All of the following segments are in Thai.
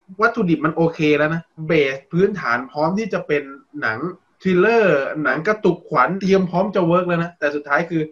วัตถุดิบมันโอเคแล้วนะเบสพื้นฐานพร้อมที่จะเป็นหนังทริลเลอร์หนังกระตุกขวัญเตรียมพร้อมจะเวิร์กแล้วนะแต่สุดท้ายคือ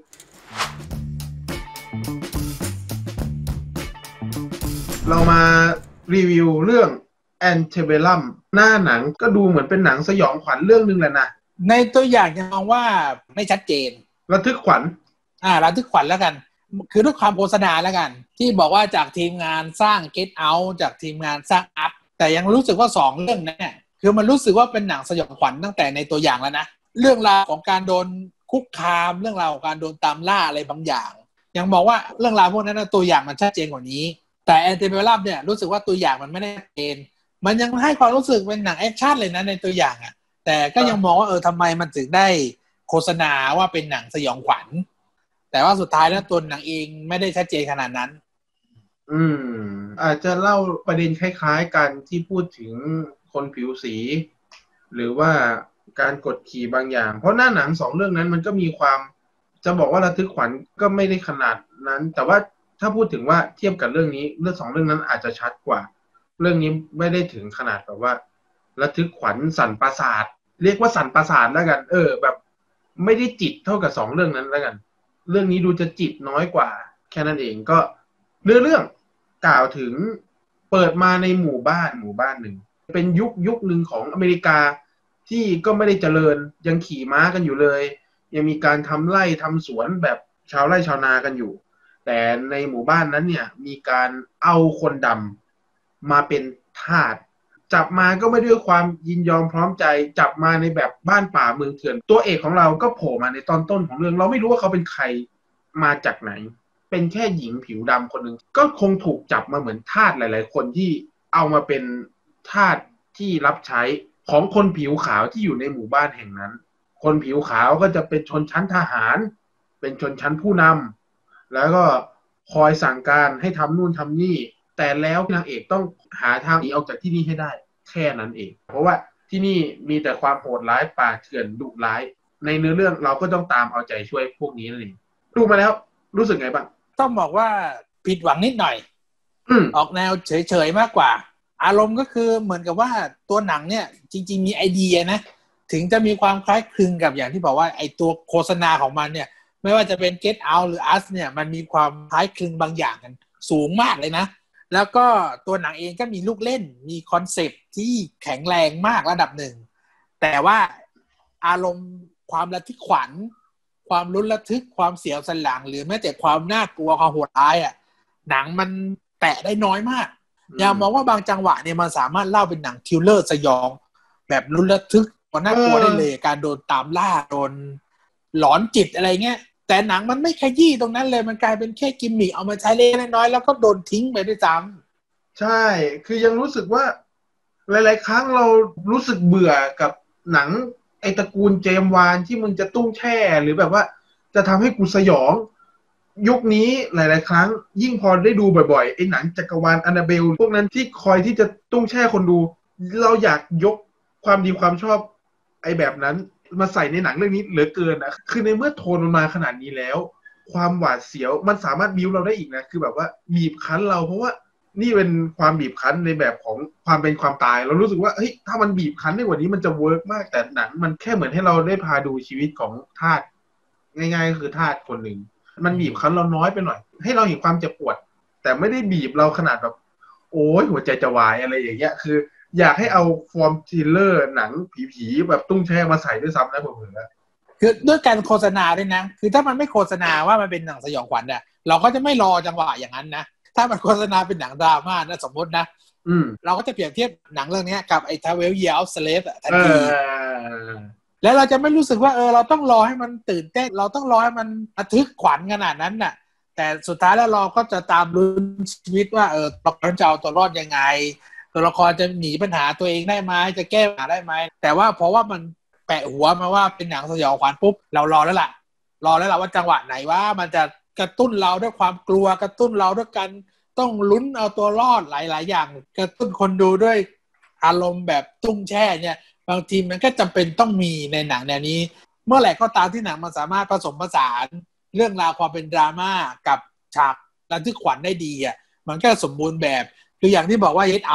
เรามารีวิวเรื่อง Antebellum หน้าหนังก็ดูเหมือนเป็นหนังสยองขวัญเรื่องนึงแหละนะในตัวอย่างจะมองว่าไม่ชัดเจนระทึกขวัญระทึกขวัญแล้วกันคือด้วยความโฆษณาแล้วกันที่บอกว่าจากทีมงานสร้าง Get Out จากทีมงานสร้าง Up แต่ยังรู้สึกว่า2เรื่องนั้นเนี่ยคือมันรู้สึกว่าเป็นหนังสยองขวัญตั้งแต่ในตัวอย่างแล้วนะเรื่องราวของการโดนคุกคามเรื่องราวของการโดนตามล่าอะไรบางอย่างยังบอกว่าเรื่องราวพวกนั้นตัวอย่างมันชัดเจนกว่านี้แต่แอนติเบลลัมเนี่ยรู้สึกว่าตัวอย่างมันไม่ได้ชัดเจนมันยังให้ความรู้สึกเป็นหนังแอคชั่นเลยนะในตัวอย่างอ่ะแต่ก็ยังมองว่าทำไมมันถึงได้โฆษณาว่าเป็นหนังสยองขวัญแต่ว่าสุดท้ายแล้วตัวหนังเองไม่ได้ชัดเจนขนาดนั้นอาจจะเล่าประเด็นคล้ายๆกันที่พูดถึงคนผิวสีหรือว่าการกดขี่บางอย่างเพราะหน้าหนัง2เรื่องนั้นมันก็มีความจะบอกว่าระทึกขวัญก็ไม่ได้ขนาดนั้นแต่ว่าถ้าพูดถึงว่าเทียบกับเรื่องนี้เรื่อง2เรื่องนั้นอาจจะชัดกว่าเรื่องนี้ไม่ได้ถึงขนาดแบบว่าระทึกขวัญสั่นประสาทเรียกว่าสั่นประสาทแล้วกันแบบไม่ได้จิตเท่ากับ2เรื่องนั้นแล้วกันเรื่องนี้ดูจะจิตน้อยกว่าแค่นั้นเองก็เรื่องกล่าวถึงเปิดมาในหมู่บ้านหนึ่งเป็นยุคหนึ่งของอเมริกาที่ก็ไม่ได้เจริญยังขี่ม้ากันอยู่เลยยังมีการทำไร่ทำสวนแบบชาวไร่ชาวนากันอยู่แต่ในหมู่บ้านนั้นเนี่ยมีการเอาคนดำมาเป็นทาสจับมาก็ไม่ด้วยความยินยอมพร้อมใจจับมาในแบบบ้านป่าเมืองเถื่อนตัวเอกของเราก็โผล่มาในตอนต้นของเรื่องเราไม่รู้ว่าเขาเป็นใครมาจากไหนเป็นแค่หญิงผิวดำคนหนึ่งก็คงถูกจับมาเหมือนทาสหลายๆคนที่เอามาเป็นทาสที่รับใช้ของคนผิวขาวที่อยู่ในหมู่บ้านแห่งนั้นคนผิวขาวก็จะเป็นชนชั้นทหารเป็นชนชั้นผู้นำแล้วก็คอยสั่งการให้ทำนู่นทำนี่แต่แล้วนางเอกต้องหาทางหนีออกจากที่นี่ให้ได้แค่นั้นเองเพราะว่าที่นี่มีแต่ความโหดร้ายป่าเถื่อนดุร้ายในเนื้อเรื่องเราก็ต้องตามเอาใจช่วยพวกนี้นั่นเองดูมาแล้วรู้สึกไงบ้างต้องบอกว่าผิดหวังนิดหน่อยออกแนวเฉยๆมากกว่าอารมณ์ก็คือเหมือนกับว่าตัวหนังเนี่ยจริงๆมีไอเดียนะถึงจะมีความคล้ายคลึงกับอย่างที่บอกว่าไอตัวโฆษณาของมันเนี่ยไม่ว่าจะเป็น Get Out หรือ Us เนี่ยมันมีความคล้ายคลึงบางอย่างกันสูงมากเลยนะแล้วก็ตัวหนังเองก็มีลูกเล่นมีคอนเซปต์ที่แข็งแรงมากระดับหนึ่งแต่ว่าอารมณ์ความระทึกขวัญความลุ้นระทึกความเสียวสันหลังหรือแม้แต่ความน่ากลัวความโหดร้ายอ่ะหนังมันแตะได้น้อยมากอย่ามองว่าบางจังหวะเนี่ยมันสามารถเล่าเป็นหนังทริลเลอร์สยองแบบลุ้นระทึกน่ากลัวได้เลยการโดนตามล่าโดนหลอนจิตอะไรเงี้ยแต่หนังมันไม่ขยี้ตรงนั้นเลยมันกลายเป็นแค่กิมมิคเอามาใช้เล็กน้อยแล้วก็โดนทิ้งไปด้วยซ้ำใช่คือยังรู้สึกว่าหลายๆครั้งเรารู้สึกเบื่อกับหนังไอตระกูลเจมส์วานที่มึงจะตุ้งแช่หรือแบบว่าจะทำให้กูสยองยุคนี้หลายๆครั้งยิ่งพอได้ดูบ่อยๆไอหนังจักรวาลแอนนาเบลพวกนั้นที่คอยที่จะตุ้งแช่คนดูเราอยากยกความดีความชอบไอแบบนั้นมาใส่ในหนังเรื่องนี้เหลือเกินนะคือในเมื่อโทนมันมาขนาดนี้แล้วความหวาดเสียวมันสามารถบิ้วเราได้อีกนะคือแบบว่าบีบคั้นเราเพราะว่านี่เป็นความบีบคั้นในแบบของความเป็นความตายเรารู้สึกว่าเฮ้ยถ้ามันบีบคั้นได้กว่านี้มันจะเวิร์กมากแต่หนังมันแค่เหมือนให้เราได้พาดูชีวิตของทาสง่ายๆก็คือทาสคนหนึ่งมันบีบคั้นเราน้อยไปหน่อยให้เราเห็นความเจ็บปวดแต่ไม่ได้บีบเราขนาดแบบโอ้ยหัวใจจะวายอะไรอย่างเงี้ยคืออยากให้เอาฟอร์มทริลเลอร์หนังผีๆแบบตุ้งแช่มาใส่ด้วยซ้ำนะผมว่าคือด้วยการโฆษณาด้วยนะคือถ้ามันไม่โฆษณาว่ามันเป็นหนังสยองขวัญเนี่ยเราก็จะไม่รอจังหวะอย่างนั้นนะถ้ามันโฆษณาเป็นหนังดราม่านะสมมตินะเราก็จะเปรียบเทียบหนังเรื่องนี้กับไอ้ 12 Years of Slave ทันทีแล้วเราจะไม่รู้สึกว่าเราต้องรอให้มันตื่นเต้นเราต้องรอให้มันระทึกขวัญขนาดนั้นน่ะแต่สุดท้ายแล้วเราก็จะตามลุ้นชีวิตว่าตัวละครจะเอาตัวรอดยังไงตัวละครจะหนีปัญหาตัวเองได้ไหมจะแก้ปัญหาได้ไหมแต่ว่าเพราะว่ามันแปะหัวมาว่าเป็นหนังสยองขวัญปุ๊บเรารอแล้วล่ะว่าจังหวะไหนว่ามันจะกระตุ้นเราด้วยความกลัวกระตุ้นเราด้วยกันต้องลุ้นเอาตัวรอดหลายๆอย่างกระตุ้นคนดูด้วยอารมณ์แบบตุ้งแช่เนี่ยบางทีมันก็จำเป็นต้องมีในหนังแนวนี้เมื่อไหร่ก็ตามที่หนังมันสามารถผสมผสานเรื่องราวความเป็นดราม่ากับฉากระทึกขวัญได้ดีอ่ะมันก็สมบูรณ์แบบคืออย่างที่บอกว่า Get Out อ่ะ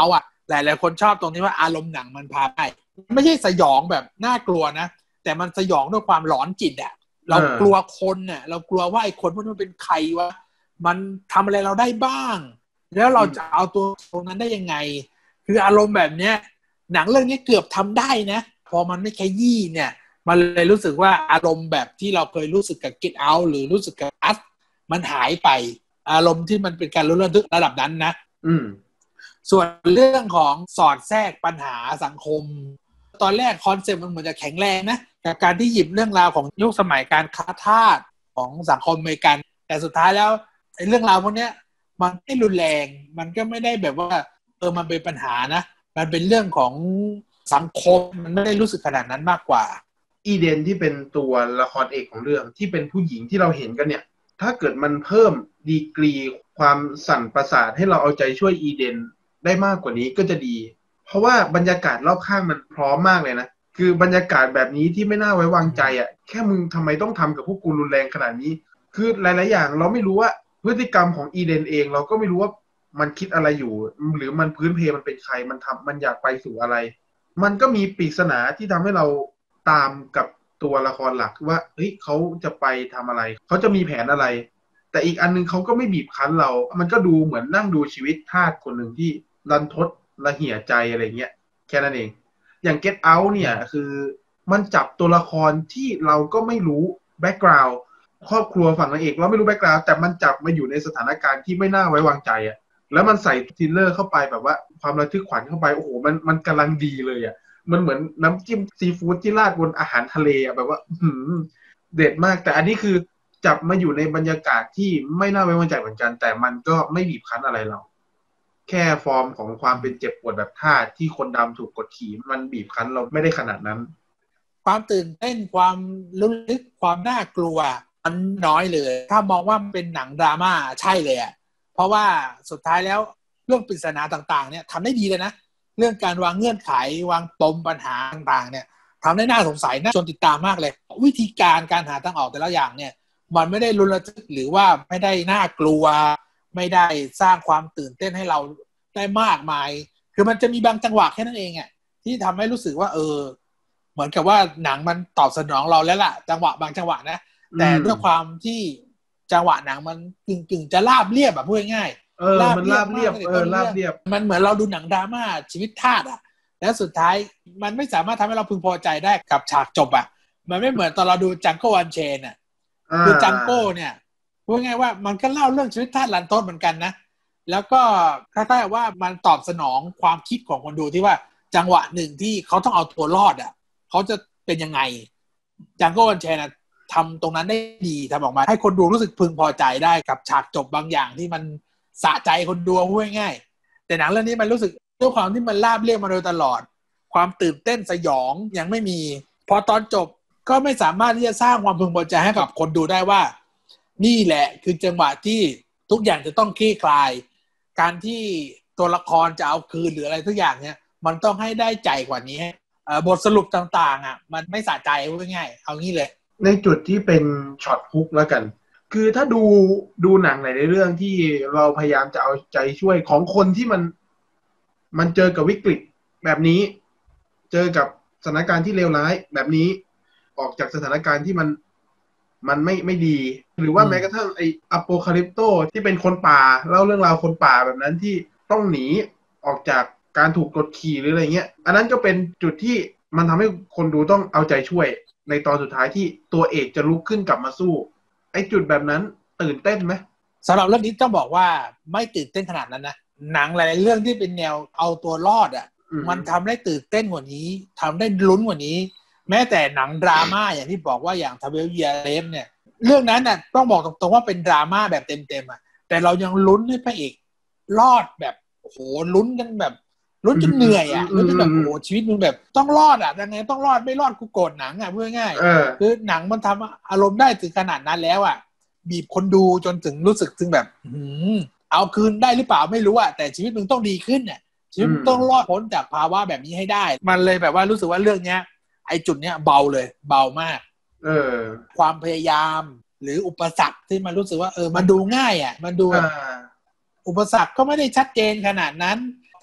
หลายๆคนชอบตรงที่ว่าอารมณ์หนังมันพาไปไม่ใช่สยองแบบน่ากลัวนะแต่มันสยองด้วยความหลอนจิตอ่ะเรากลัวคนน่ะเรากลัวว่าไอ้คนพวกนั้นเป็นใครวะมันทำอะไรเราได้บ้างแล้วเราจะเอาตัวตรงนั้นได้ยังไงคืออารมณ์แบบเนี้ยหนังเรื่องนี้เกือบทำได้นะพอมันไม่ขยี้เนี่ยมันเลยรู้สึกว่าอารมณ์แบบที่เราเคยรู้สึกกับ Get Out หรือรู้สึกกับ Us มันหายไปอารมณ์ที่มันเป็นการระทึกระดับนั้นนะส่วนเรื่องของสอดแทรกปัญหาสังคมตอนแรกคอนเซ็ปต์มันเหมือนจะแข็งแรงนะกับการที่หยิบเรื่องราวของยุคสมัยการค้าทาสของสังคมอเมริกันแต่สุดท้ายแล้วไอ้เรื่องราวพวกนี้มันไม่รุนแรงมันก็ไม่ได้แบบว่ามันเป็นปัญหานะมันเป็นเรื่องของสังคมมันไม่ได้รู้สึกขนาดนั้นมากกว่าอีเดนที่เป็นตัวละครเอกของเรื่องที่เป็นผู้หญิงที่เราเห็นกันเนี่ยถ้าเกิดมันเพิ่มดีกรีความสั่นประสาทให้เราเอาใจช่วยอีเดนได้มากกว่านี้ก็จะดีเพราะว่าบรรยากาศรอบข้างมันพร้อมมากเลยนะคือบรรยากาศแบบนี้ที่ไม่น่าไว้วางใจอ่ะแค่มึงทำไมต้องทำกับพวกกูรุนแรงขนาดนี้คือหลายๆอย่างเราไม่รู้ว่าพฤติกรรมของอีเดนเองเราก็ไม่รู้ว่ามันคิดอะไรอยู่หรือมันพื้นเพมันเป็นใครมันอยากไปสู่อะไรมันก็มีปริศนาที่ทำให้เราตามกับตัวละครหลักว่าเฮ้ยเขาจะไปทำอะไรเขาจะมีแผนอะไรแต่อีกอันนึงเขาก็ไม่บีบคั้นเรามันก็ดูเหมือนนั่งดูชีวิตทาสคนหนึ่งที่รันทดระเหี่ยใจอะไรเงี้ยแค่นั้นเองอย่าง Get Out เนี่ยคือมันจับตัวละครที่เราก็ไม่รู้แบ็คกราวด์ครอบครัวฝั่งนางเอกเราไม่รู้แบ็คกราวด์แต่มันจับมาอยู่ในสถานการณ์ที่ไม่น่าไว้วางใจอ่ะแล้วมันใส่ทริลเลอร์เข้าไปแบบว่าความระทึกขวัญเข้าไปโอ้โหมันกำลังดีเลยอ่ะมันเหมือนน้ำจิ้มซีฟู้ดที่ราดบนอาหารทะเลอ่ะแบบว่าเด็ดมากแต่อันนี้คือจับมาอยู่ในบรรยากาศที่ไม่น่าไว้วางใจเหมือนกันแต่มันก็ไม่บีบคั้นอะไรเราแค่ฟอร์มของความเป็นเจ็บปวดแบบทาสที่คนดำถูกกดขี่มันบีบคั้นเราไม่ได้ขนาดนั้นความตื่นเต้นความลึกความน่ากลัวมันน้อยเลยถ้ามองว่าเป็นหนังดราม่าใช่เลยอ่ะเพราะว่าสุดท้ายแล้วเรื่องปริศนาต่างๆเนี่ยทำได้ดีเลยนะเรื่องการวางเงื่อนไขวางปมปัญหาต่างๆเนี่ยทำได้น่าสงสัยน่าชวนติดตามมากเลยวิธีการหาทางออกแต่ละอย่างเนี่ยมันไม่ได้รุนแรงหรือว่าไม่ได้น่ากลัวไม่ได้สร้างความตื่นเต้นให้เราได้มากมายคือมันจะมีบางจังหวะแค่นั้นเองอ่ะที่ทำให้รู้สึกว่าเหมือนกับว่าหนังมันตอบสนองเราแล้วล่ะจังหวะบางจังหวะนะแต่ด้วยความที่จังหวะหนังมันกึ่งจะราบเรียบแบบพูดง่ายมันราบเรียบราบเรียบมันเหมือนเราดูหนังดราม่าชีวิตทาสอ่ะแล้วสุดท้ายมันไม่สามารถทำให้เราพึงพอใจได้กับฉากจบอ่ะมันไม่เหมือนตอนเราดูจังโก้วันเชนอ่ะคือจังโก้เนี่ยพูดง่ายว่ามันก็เล่าเรื่องชีวิตทาสรันทดเหมือนกันนะแล้วก็คล้ายๆว่ามันตอบสนองความคิดของคนดูที่ว่าจังหวะหนึ่งที่เขาต้องเอาตัวรอดอ่ะเขาจะเป็นยังไงจังโก้วันเชนทำตรงนั้นได้ดีทำออกมาให้คนดูรู้สึกพึงพอใจได้กับฉากจบบางอย่างที่มันสะใจคนดูพูดง่ายแต่หนังเรื่องนี้มันรู้สึกด้วยความที่มันราบเรียบมาโดยตลอดความตื่นเต้นสยองยังไม่มีพอตอนจบก็ไม่สามารถที่จะสร้างความพึงพอใจให้กับคนดูได้ว่านี่แหละคือจังหวะที่ทุกอย่างจะต้องคลี่คลายการที่ตัวละครจะเอาคืนหรืออะไรทุกอย่างเนี่ยมันต้องให้ได้ใจกว่านี้บทสรุปต่างๆอ่ะมันไม่สะใจพูดง่ายเอางี้เลยในจุดที่เป็นช็อตฮุกแล้วกันคือถ้าดูหนังหลายเรื่องที่เราพยายามจะเอาใจช่วยของคนที่มันเจอกับวิกฤตแบบนี้เจอกับสถานการณ์ที่เลวร้ายแบบนี้ออกจากสถานการณ์ที่มันไม่ดีหรือว่าแม้กระทั่งไอ้อโปคาลิปโตที่เป็นคนป่าเล่าเรื่องราวคนป่าแบบนั้นที่ต้องหนีออกจากการถูกกดขี่หรืออะไรเงี้ยอันนั้นก็เป็นจุดที่มันทำให้คนดูต้องเอาใจช่วยในตอนสุดท้ายที่ตัวเอกจะลุกขึ้นกลับมาสู้ไอ้จุดแบบนั้นตื่นเต้นไหมสำหรับเรื่องนี้ต้องบอกว่าไม่ตื่นเต้นขนาดนั้นนะหนังหลายๆเรื่องที่เป็นแนวเอาตัวรอดอ่ะมันทำได้ตื่นเต้นกว่านี้ทำได้ลุ้นกว่านี้แม้แต่หนังดราม่าอย่างที่บอกว่าอย่าง12 Years Slave เนี่ยเรื่องนั้นน่ะต้องบอกตรงๆว่าเป็นดราม่าแบบเต็มๆอ่ะแต่เรายังลุ้นให้พระเอกรอดแบบโหลุ้นกันแบบลุ้นจนเหนื่อยอ่ะลุ้นจนแบบโหชีวิตมึงแบบต้องรอดอ่ะยังไงต้องรอดไม่รอดกูโกรธหนังอ่ะพูดง่ายๆคือหนังมันทำอารมณ์ได้ถึงขนาดนั้นแล้วอ่ะบีบคนดูจนถึงรู้สึกถึงแบบเอาคืนได้หรือเปล่าไม่รู้อ่ะแต่ชีวิตมึงต้องดีขึ้นเนี่ยชีวิตมึงต้องรอดพ้นจากภาวะแบบนี้ให้ได้มันเลยแบบว่ารู้สึกว่าเรื่องเนี้ยไอ้จุดเนี้ยเบาเลยเบามากความพยายามหรืออุปสรรคที่มันรู้สึกว่ามันดูง่ายอ่ะมันดูอุปสรรคก็ไม่ได้ชัดเจนขนาดนั้นพ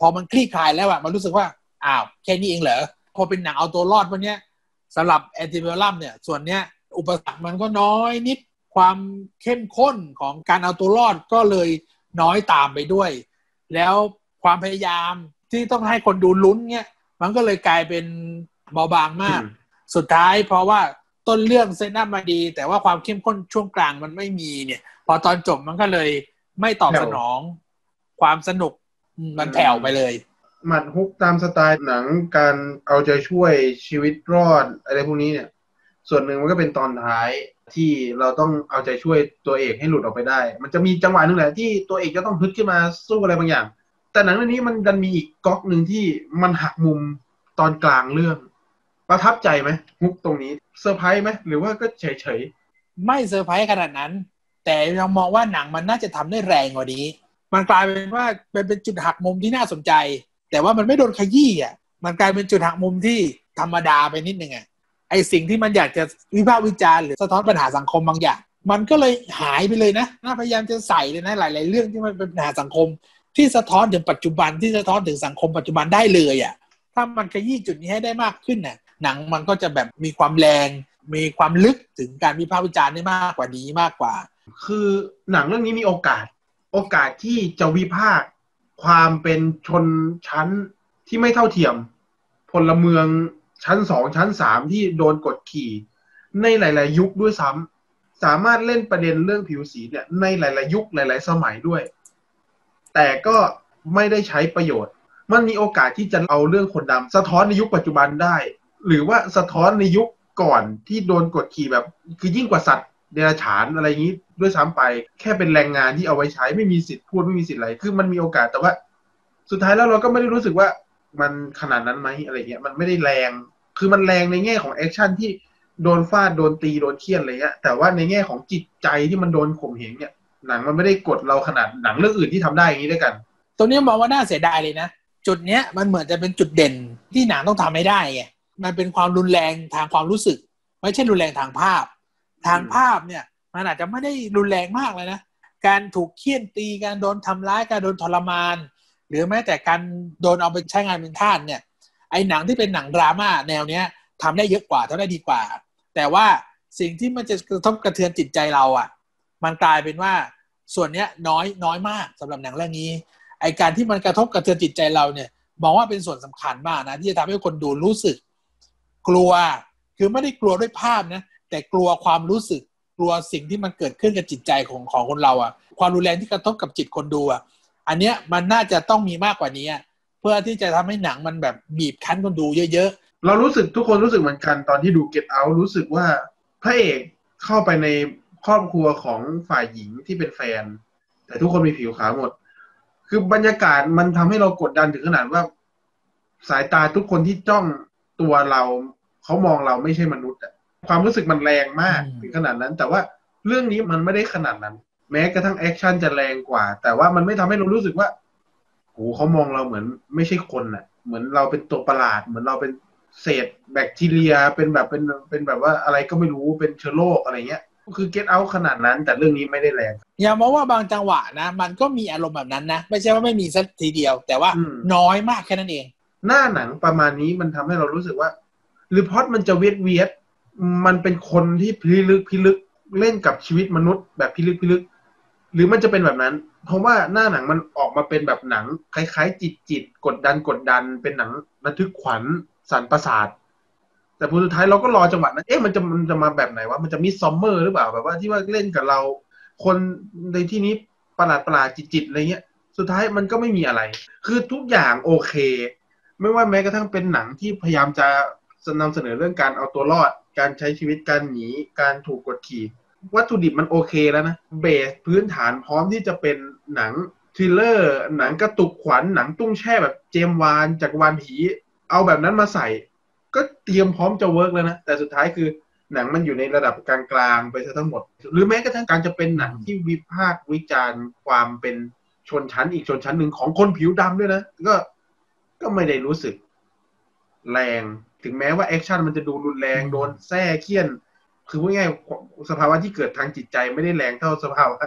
อมันคลี่คลายแล้วอะมันรู้สึกว่าอ้าวแค่นี้เองเหรอพอเป็นหนังเอาตัวรอดวันเนี้ยสำหรับแอนติเบลลัมเนี่ยส่วนเนี้ยอุปสรรคมันก็น้อยนิดความเข้มข้นของการเอาตัวรอดก็เลยน้อยตามไปด้วยแล้วความพยายามที่ต้องให้คนดูลุ้นเนี่ยมันก็เลยกลายเป็นเบาบางมากสุดท้ายเพราะว่าต้นเรื่องเซตอัพมาดีแต่ว่าความเข้มข้นช่วงกลางมันไม่มีเนี่ยพอตอนจบมันก็เลยไม่ตอบสนองความสนุกมันแผ่วไปเลยหมัดฮุกตามสไตล์หนังการเอาใจช่วยชีวิตรอดอะไรพวกนี้เนี่ยส่วนหนึ่งมันก็เป็นตอนท้ายที่เราต้องเอาใจช่วยตัวเอกให้หลุดออกไปได้มันจะมีจังหวะนึงแหละที่ตัวเอกจะต้องฮึดขึ้นมาสู้อะไรบางอย่างแต่หนังเรื่องนี้มันดันมีอีกก๊อกนึงที่มันหักมุมตอนกลางเรื่องประทับใจไหมฮุกตรงนี้เซอร์ไพรส์ไหมหรือว่าก็เฉยๆไม่เซอร์ไพรส์ขนาดนั้นแต่เรามองว่าหนังมันน่าจะทำได้แรงกว่านี้มันกลายเป็นว่าเป็นจุดหักมุมที่น่าสนใจแต่ว่ามันไม่โดนขยี้อ่ะมันกลายเป็นจุดหักมุมที่ธรรมดาไปนิดนึงอ่ะไอสิ่งที่มันอยากจะวิพากษ์วิจารณ์หรือสะท้อนปัญหาสังคมบางอย่างมันก็เลยหายไปเลยนะน่าพยายามจะใส่เลยนะหลายๆเรื่องที่มันเป็นปัญหาสังคมที่สะท้อนถึงปัจจุบันที่สะท้อนถึงสังคมปัจจุบันได้เลยอ่ะถ้ามันขยี้จุดนี้ให้ได้มากขึ้นน่ะหนังมันก็จะแบบมีความแรงมีความลึกถึงการวิพากษ์วิจารณ์ได้มากกว่านี้มากกว่าคือหนังเรื่องนี้มีโอกาสที่จะวิพากษ์ความเป็นชนชั้นที่ไม่เท่าเทียมพลเมืองชั้น2ชั้น3ที่โดนกดขี่ในหลายๆยุคด้วยซ้ำสามารถเล่นประเด็นเรื่องผิวสีเนี่ยในหลายๆยุคหลายๆสมัยด้วยแต่ก็ไม่ได้ใช้ประโยชน์มันมีโอกาสที่จะเอาเรื่องคนดำสะท้อนในยุคปัจจุบันได้หรือว่าสะท้อนในยุคก่อนที่โดนกดขี่แบบคือยิ่งกว่าสัตว์เดรัจฉานอะไรอย่างนี้ด้วยซ้ำไปแค่เป็นแรงงานที่เอาไว้ใช้ไม่มีสิทธิ์พูดไม่มีสิทธิ์อะไรคือมันมีโอกาสแต่ว่าสุดท้ายแล้วเราก็ไม่ได้รู้สึกว่ามันขนาดนั้นไหมอะไรเงี้ยมันไม่ได้แรงคือมันแรงในแง่ของแอคชั่นที่โดนฟาดโดนตีโดนเฆี่ยนอะไรเงี้ยแต่ว่าในแง่ของจิตใจที่มันโดนข่มเหงเนี่ยหนังมันไม่ได้กดเราขนาดหนังเรื่องอื่นที่ทำได้อย่างนี้ด้วยกันตรงนี้มองว่าน่าเสียดายเลยนะจุดเนี้ยมันเหมือนจะเป็นจุดเด่นที่หนังต้องทำให้ได้ไงมันเป็นความรุนแรงทางความรู้สึกไม่ใช่รุนแรงทางภาพเนี่ยมันอาจจะไม่ได้รุนแรงมากเลยนะการถูกเฆี่ยนตีการโดนทำร้ายการโดนทรมานหรือแม้แต่การโดนเอาไปใช้งานเป็นทาสเนี่ยไอ้หนังที่เป็นหนังดราม่าแนวเนี้ยทำได้เยอะกว่าทำได้ดีกว่าแต่ว่าสิ่งที่มันจะกระทบกระเทือนจิตใจเราอ่ะมันกลายเป็นว่าส่วนเนี้ยน้อยมากสำหรับหนังเรื่องนี้ไอ้การที่มันกระทบกระเทือนจิตใจเราเนี่ยมองว่าเป็นส่วนสำคัญมากนะที่จะทำให้คนดูรู้สึกกลัวคือไม่ได้กลัวด้วยภาพนะแต่กลัวความรู้สึกกลัวสิ่งที่มันเกิดขึ้นกับจิตใจของคนเราอ่ะความรุนแรงที่กระทบกับจิตคนดูอ่ะอันเนี้ยมันน่าจะต้องมีมากกว่านี้เพื่อที่จะทำให้หนังมันแบบบีบคั้นคนดูเยอะๆเรารู้สึกทุกคนรู้สึกเหมือนกันตอนที่ดู Get Out รู้สึกว่าพระเอกเข้าไปในครอบครัวของฝ่ายหญิงที่เป็นแฟนแต่ทุกคนมีผิวขาวหมดคือบรรยากาศมันทำให้เรากดดันถึงขนาดว่าสายตาทุกคนที่จ้องตัวเราเขามองเราไม่ใช่มนุษย์อะความรู้สึกมันแรงมากถึงขนาดนั้นแต่ว่าเรื่องนี้มันไม่ได้ขนาดนั้นแม้กระทั่งแอคชั่นจะแรงกว่าแต่ว่ามันไม่ทำให้เรารู้สึกว่าโหเขามองเราเหมือนไม่ใช่คนอะเหมือนเราเป็นตัวประหลาดเหมือนเราเป็นเศษแบคทีเรียเป็นแบบเป็นแบบว่าอะไรก็ไม่รู้เป็นเชื้อโรคอะไรเงี้ยคือ Get Out ขนาดนั้นแต่เรื่องนี้ไม่ได้แรงอย่ามองว่าบางจังหวะนะมันก็มีอารมณ์แบบนั้นนะไม่ใช่ว่าไม่มีสักทีเดียวแต่ว่าน้อยมากแค่นั้นเองหน้าหนังประมาณนี้มันทำให้เรารู้สึกว่าหรือพอดมันจะเวียดมันเป็นคนที่พิลึกเล่นกับชีวิตมนุษย์แบบพิลึกหรือมันจะเป็นแบบนั้นเพราะว่าหน้าหนังมันออกมาเป็นแบบหนังคล้ายๆจิตกดดันเป็นหนังระทึกขวัญสั่นประสาทแต่ผลสุดท้ายเราก็รอจังหวะนั้นมันจะมาแบบไหนวะมันจะมิดซัมเมอร์หรือเปล่าแบบว่าที่ว่าเล่นกับเราคนในที่นี้ประหลาดจิตอะไรเงี้ยสุดท้ายมันก็ไม่มีอะไรคือทุกอย่างโอเคไม่ว่าแม้กระทั่งเป็นหนังที่พยายามจะนำเสนอเรื่องการเอาตัวรอดการใช้ชีวิตการหนีการถูกกดขี่วัตถุดิบมันโอเคแล้วนะเบสพื้นฐานพร้อมที่จะเป็นหนังทริลเลอร์หนังกระตุกขวัญหนังตุ้งแช่แบบเจมส์วานจักรวาลผีเอาแบบนั้นมาใส่ก็เตรียมพร้อมจะเวิร์กแล้วนะแต่สุดท้ายคือหนังมันอยู่ในระดับกลางๆไปซะทั้งหมดหรือแม้กระทั่งการจะเป็นหนังที่วิพากษ์วิจารณ์ความเป็นชนชั้นอีกชนชั้นหนึ่งของคนผิวดำด้วยนะก็ไม่ได้รู้สึกแรงถึงแม้ว่าแอคชั่นมันจะดูรุนแรงโดนแส้เคี่ยนคือพูดง่ายสภาวะที่เกิดทางจิตใจไม่ได้แรงเท่าสภาวะ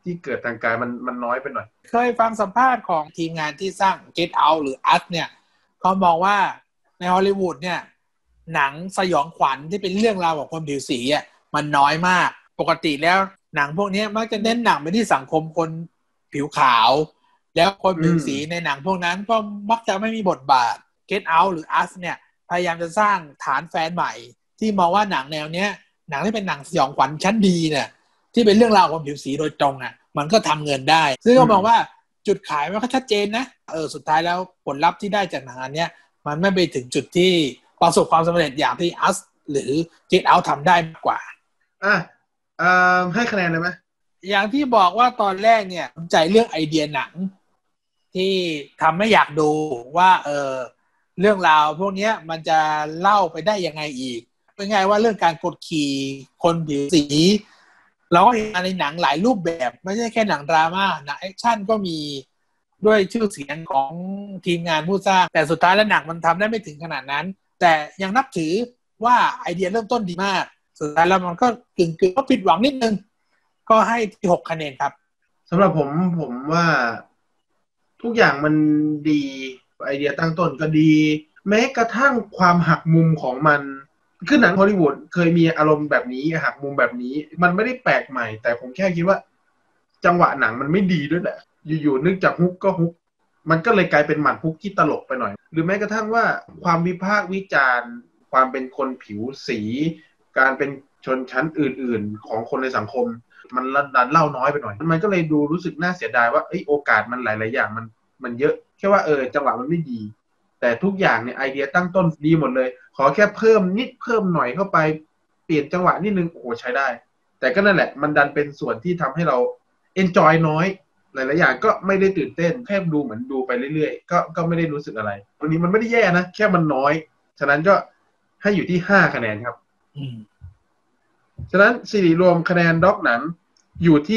ที่เกิดทางกายมันน้อยไปหน่อยเคยฟังสัมภาษณ์ของทีมงานที่สร้าง Get Out หรือ Us เนี่ยเขามองว่าในฮอลลีวูดเนี่ยหนังสยองขวัญที่เป็นเรื่องราวของคนผิวสีอ่ะมันน้อยมากปกติแล้วหนังพวกนี้มักจะเน้นหนังไปที่สังคมคนผิวขาวแล้วคนผิวสีในหนังพวกนั้นก็มักจะไม่มีบทบาท Get Out หรือ Us เนี่ยพยายามจะสร้างฐานแฟนใหม่ที่มองว่าหนังแนวเนี้ยหนังที่เป็นหนังสยองขวัญชั้นดีเนี่ยที่เป็นเรื่องราวของผิวสีโดยตรงอ่ะมันก็ทำเงินได้ซึ่งก็มองว่าจุดขายมันก็ชัดเจนนะสุดท้ายแล้วผลลัพธ์ที่ได้จากหนังอันเนี้ยมันไม่ไปถึงจุดที่ประสบความสำเร็จอย่างที่ Us หรือ Get Out ทำได้มากกว่าให้คะแนนเลยไหมอย่างที่บอกว่าตอนแรกเนี่ยสนใจเรื่องไอเดียหนังที่ทำให้อยากดูว่าเรื่องราวพวกนี้มันจะเล่าไปได้ยังไงอีกเป็นไงว่าเรื่องการกดขี่คนผิวสีเราก็เห็นในหนังหลายรูปแบบไม่ใช่แค่หนังดราม่าหนังแอคชั่นก็มีด้วยชื่อเสียงของทีมงานผู้สร้างแต่สุดท้ายแล้วหนังมันทำได้ไม่ถึงขนาดนั้นแต่ยังนับถือว่าไอเดียเริ่มต้นดีมากสุดท้ายแล้วมันก็กึ่งก็ผิดหวังนิดนึงก็ให้ที่6 คะแนนครับสำหรับผมว่าทุกอย่างมันดีไอเดียตั้งต้นก็ดีแม้กระทั่งความหักมุมของมันคือหนังฮอลลีวูดเคยมีอารมณ์แบบนี้หักมุมแบบนี้มันไม่ได้แปลกใหม่แต่ผมแค่คิดว่าจังหวะหนังมันไม่ดีด้วยแหละอยู่ๆนึกจากฮุกก็ฮุกมันก็เลยกลายเป็นหมัดฮุกที่ตลกไปหน่อยหรือแม้กระทั่งว่าความวิพากษ์วิจารณ์ความเป็นคนผิวสีการเป็นชนชั้นอื่นๆของคนในสังคมมันดันเล่าน้อยไปหน่อยมันก็เลยดูรู้สึกน่าเสียดายว่าโอกาสมันหลายๆอย่างมันเยอะแค่ว่าจังหวะมันไม่ดีแต่ทุกอย่างเนี่ยไอเดียตั้งต้นดีหมดเลยขอแค่เพิ่มนิดเพิ่มหน่อยเข้าไปเปลี่ยนจังหวะนิดนึงโอ้ใช้ได้แต่ก็นั่นแหละมันดันเป็นส่วนที่ทำให้เราเอนจอยน้อยหลายๆอย่างก็ไม่ได้ตื่นเต้นแค่ดูเหมือนดูไปเรื่อยๆก็ไม่ได้รู้สึกอะไรวันนี้มันไม่ได้แย่นะแค่มันน้อยฉะนั้นก็ให้อยู่ที่5 คะแนนครับฉะนั้นสิริรวมคะแนนด็อกหนังอยู่ที่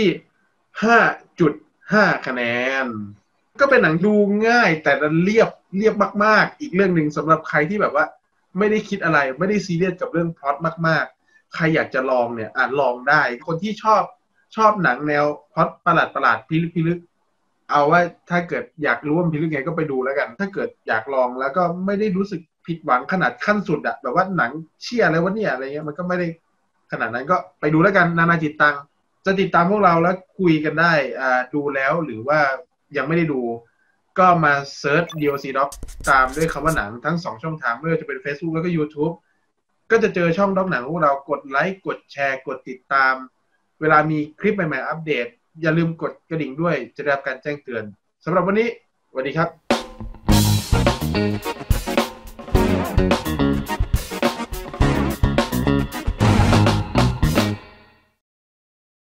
5.5 คะแนนก็เป็นหนังดูง่ายแต่เรียบมากๆอีกเรื่องนึงสำหรับใครที่แบบว่าไม่ได้คิดอะไรไม่ได้ซีเรียสกับเรื่องพล็อตมากๆใครอยากจะลองเนี่ยลองได้คนที่ชอบหนังแนวพล็อตประหลาดพิลึกเอาว่าถ้าเกิดอยากรู้ว่าพิลึกไงก็ไปดูแล้วกันถ้าเกิดอยากลองแล้วก็ไม่ได้รู้สึกผิดหวังขนาดขั้นสุดอะแบบว่าหนังเชี่ยอะไรวะเนี่ยอะไรเงี้ยมันก็ไม่ได้ขนาดนั้นก็ไปดูแล้วกันนานาจิตตังจะติดตามพวกเราแล้วคุยกันได้ดูแล้วหรือว่ายังไม่ได้ดูก็มาเซิร์ช DOC Doc ตามด้วยคำว่าหนังทั้ง2ช่องทางไม่ว่าจะเป็น Facebook แล้วก็ YouTube ก็จะเจอช่องด็อกหนังของเรากดไลค์กดแชร์กดติดตามเวลามีคลิปใหม่ๆอัปเดตอย่าลืมกดกระดิ่งด้วยจะได้รับการแจ้งเตือนสำหรับวันนี้สวัสดีครับ